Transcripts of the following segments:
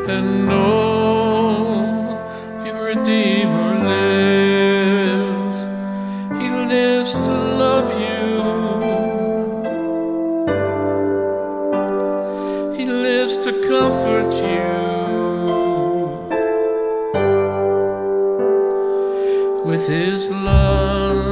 and know your Redeemer lives. He lives to love you. He lives to comfort you with His love.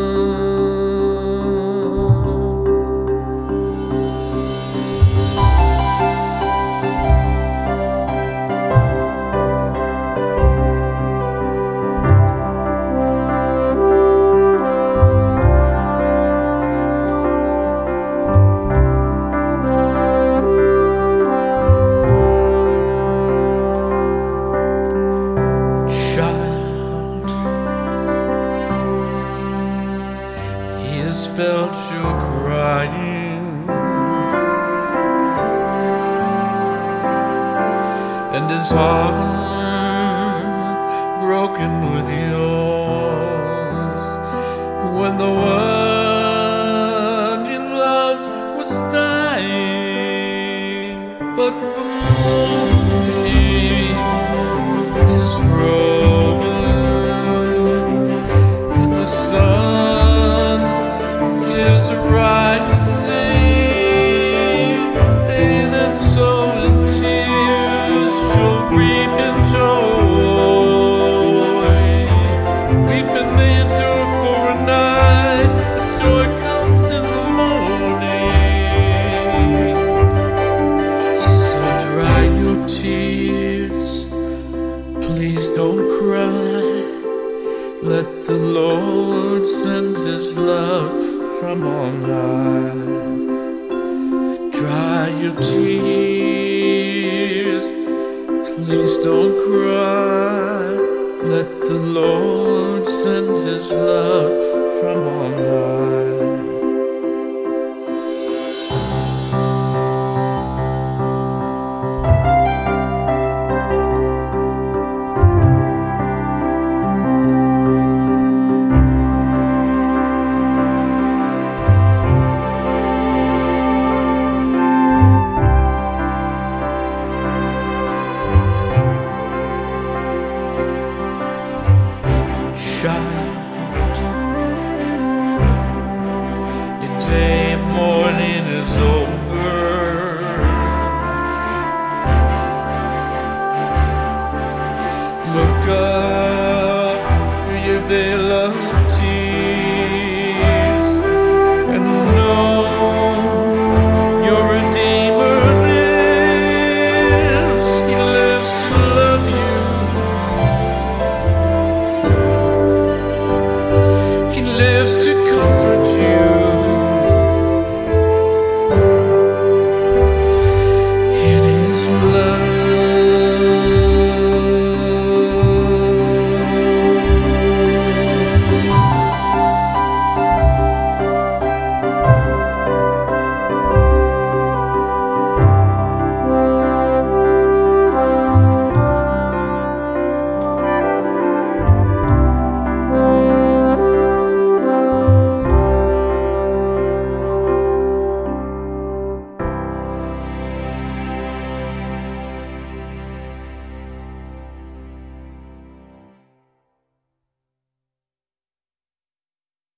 Felt your crying, and his heart broken with yours when the one you loved was dying. But the morning is broken and the sun is rising. They that sow in tears shall reap in joy. Weeping may endure for a night, but joy comes in the morning. So dry your tears, please don't cry. Let the Lord send His love from on high. Dry your tears, please don't cry.